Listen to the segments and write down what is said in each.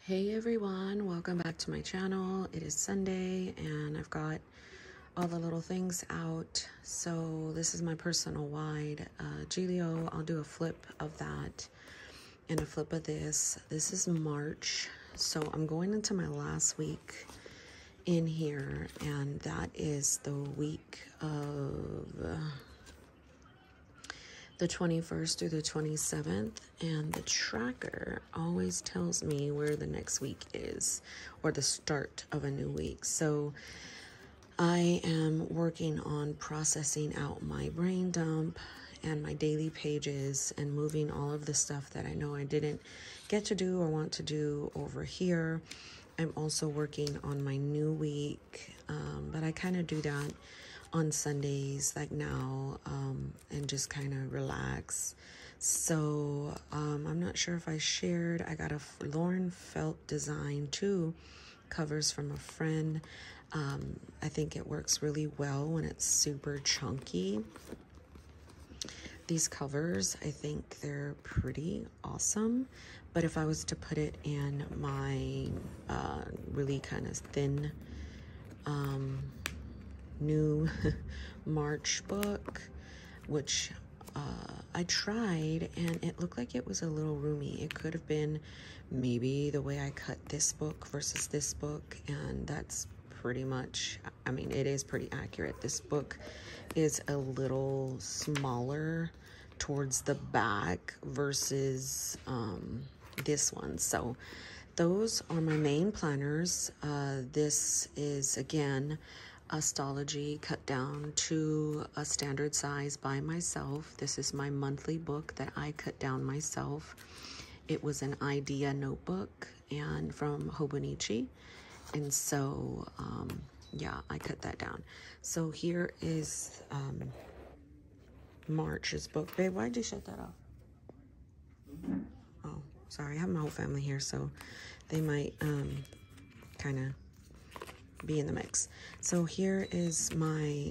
Hey everyone, welcome back to my channel. It is Sunday and I've got all the little things out. So this is my personal wide Giglio. I'll do a flip of that and a flip of this. This is March, so I'm going into my last week in here, and that is the week of the 21st through the 27th, and the tracker always tells me where the next week is or the start of a new week. So I am working on processing out my brain dump and my daily pages and moving all of the stuff that I know I didn't get to do or want to do over here. I'm also working on my new week, but I kind of do that on Sundays like now, and just kind of relax. So I'm not sure if I shared, I got a Lauren Felt design, 2 covers from a friend. I think it works really well when it's super chunky. These covers, I think they're pretty awesome, but if I was to put it in my really kind of thin new March book, which I tried, and it looked like it was a little roomy. It could have been maybe the way I cut this book versus this book, and that's pretty much, I mean, it is pretty accurate. This book is a little smaller towards the back versus this one. So those are my main planners. This is, again, Astrology cut down to a standard size by myself. This is my monthly book that I cut down myself. It was an idea notebook and from Hobonichi, and so yeah, I cut that down. So here is March's book. Babe, why'd you shut that off? Oh, sorry, I have my whole family here, so they might kind of be in the mix. So here is my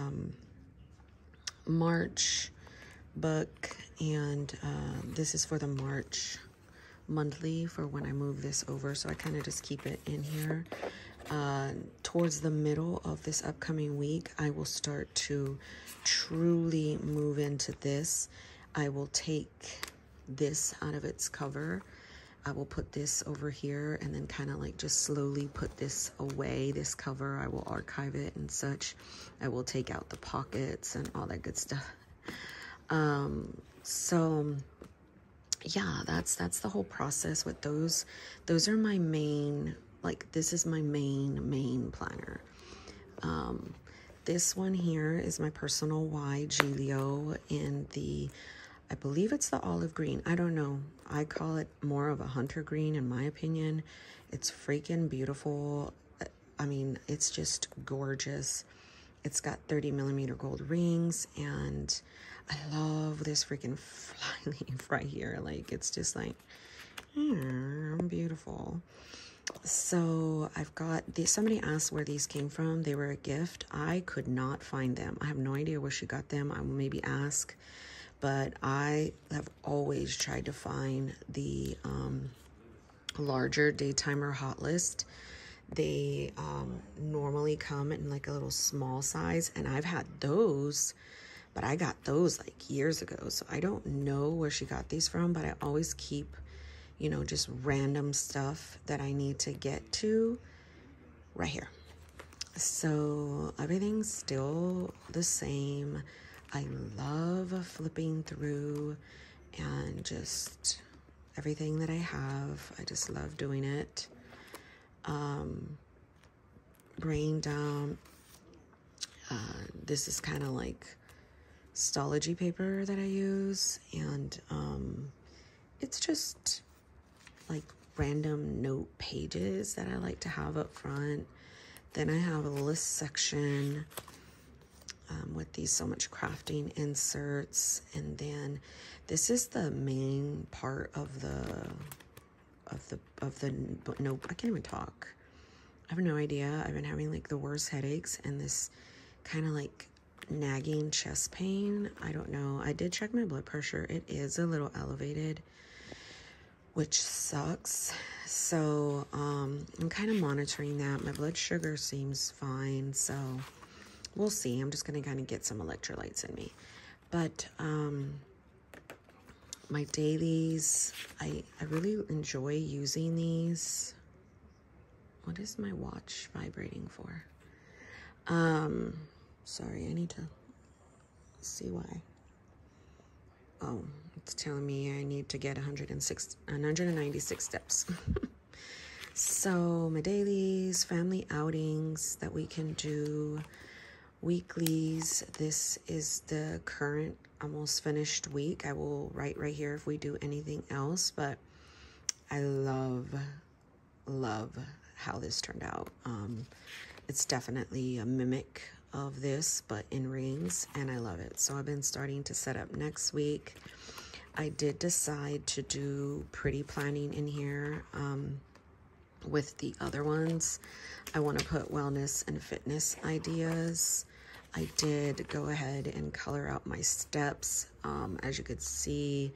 March book, and this is for the March monthly for when I move this over, so I kind of just keep it in here. Towards the middle of this upcoming week, I will start to truly move into this. I will take this out of its cover. I will put this over here and then kind of like just slowly put this away, this cover. I will archive it and such. I will take out the pockets and all that good stuff. So yeah, that's the whole process with those. Those are my main, like, this is my main planner. This one here is my personal Y Giglio in the, I believe it's the olive green. I don't know. I call it more of a hunter green in my opinion. It's freaking beautiful. I mean, it's just gorgeous. It's got 30mm gold rings, and I love this freaking fly leaf right here. Like, it's just like, beautiful. So I've got these. Somebody asked where these came from. They were a gift. I could not find them. I have no idea where she got them. I will maybe ask. But I have always tried to find the larger Daytimer Hot List. They normally come in like a little small size, and I've had those, but I got those like years ago. So I don't know where she got these from, but I always keep, you know, just random stuff that I need to get to right here. So everything's still the same. I love flipping through and just everything that I have. I just love doing it. Brain dump. This is kind of like Astrology paper that I use, and it's just like random note pages that I like to have up front. Then I have a list section with these So Much Crafting inserts, and then this is the main part of the nope, I can't even talk. I have no idea. I've been having like the worst headaches and this kind of like nagging chest pain. I don't know. I did check my blood pressure. It is a little elevated. which sucks. So I'm kind of monitoring that. My blood sugar seems fine, so we'll see. I'm just going to kind of get some electrolytes in me. But my dailies, I really enjoy using these. What is my watch vibrating for? Sorry, I need to see why. Oh, it's telling me I need to get 196 steps. So my dailies, family outings that we can do, weeklies. This is the current almost finished week. I will write right here if we do anything else, but I love how this turned out. It's definitely a mimic of this, but in rings, and I love it. So I've been starting to set up next week. I did decide to do pretty planning in here with the other ones. I want to put wellness and fitness ideas. I did go ahead and color out my steps. As you could see,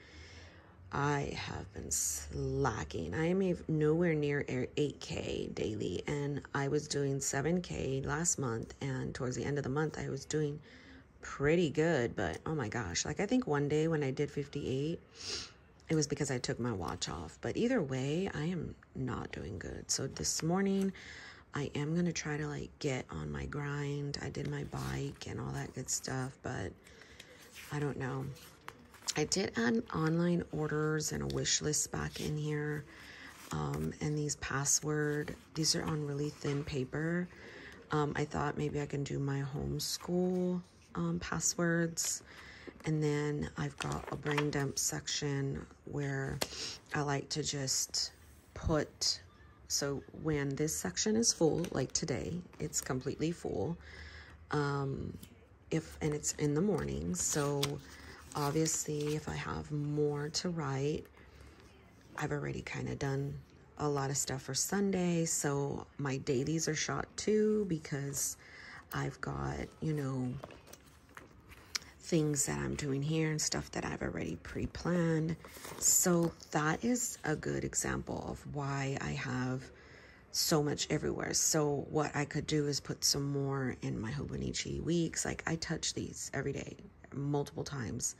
I have been slacking. I am nowhere near 8K daily, and I was doing 7K last month, and towards the end of the month I was doing pretty good. But oh my gosh, like I think one day when I did 58, it was because I took my watch off. But either way, I am not doing good. So this morning I am gonna try to like get on my grind. I did my bike and all that good stuff, but I don't know. I did add online orders and a wish list back in here. And these these are on really thin paper. I thought maybe I can do my homeschool passwords. And then I've got a brain dump section where I like to just put, so when this section is full, like today, it's completely full. And it's in the morning, so obviously, if I have more to write, I've already kind of done a lot of stuff for Sunday. So my dailies are shot too, because I've got, you know, things that I'm doing here and stuff that I've already pre-planned. So that is a good example of why I have so much everywhere. So what I could do is put some more in my Hobonichi weeks. Like I touch these every day, multiple times.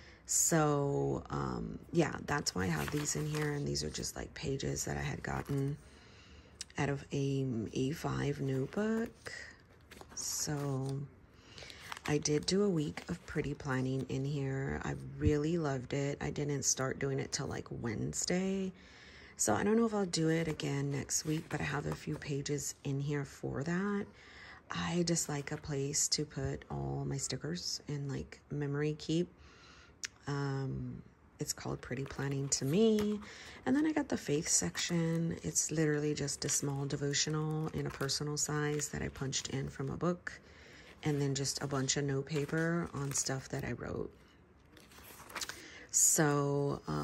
So yeah, that's why I have these in here, and these are just like pages that I had gotten out of a A5 notebook. So I did do a week of pretty planning in here. I really loved it. I didn't start doing it till like Wednesday, so I don't know if I'll do it again next week, but I have a few pages in here for that. I just like a place to put all my stickers and like memory keep. It's called Pretty Planning to me. And then I got the faith section. It's literally just a small devotional in a personal size that I punched in from a book, and then just a bunch of note paper on stuff that I wrote. So I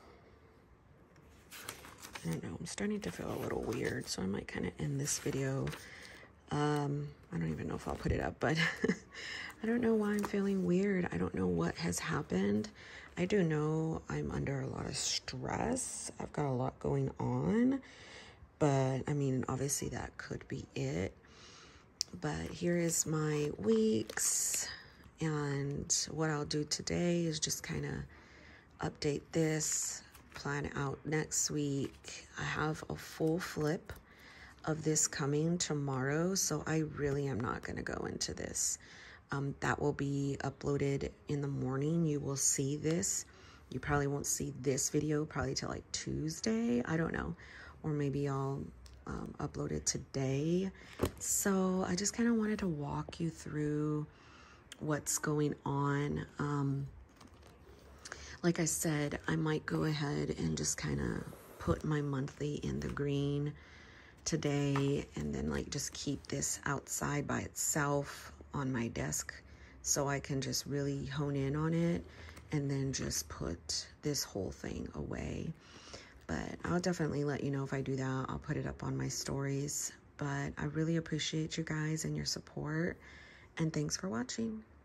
don't know, I'm starting to feel a little weird, so I might kind of end this video. I don't even know if I'll put it up, but I don't know why I'm feeling weird. I don't know what has happened. I do know I'm under a lot of stress. I've got a lot going on, but I mean, obviously that could be it. But here is my weeks, and what I'll do today is just kind of update this, plan out next week. I have a full flip of this coming tomorrow, so I really am not going to go into this. That will be uploaded in the morning. You will see this. You probably won't see this video probably till like Tuesday. I don't know. Or maybe I'll upload it today. So I just kind of wanted to walk you through what's going on. Like I said, I might go ahead and just kind of put my monthly in the green today, and then like just keep this outside by itself on my desk so I can just really hone in on it, and then just put this whole thing away. But I'll definitely let you know if I do that. I'll put it up on my stories. But I really appreciate you guys and your support, and thanks for watching.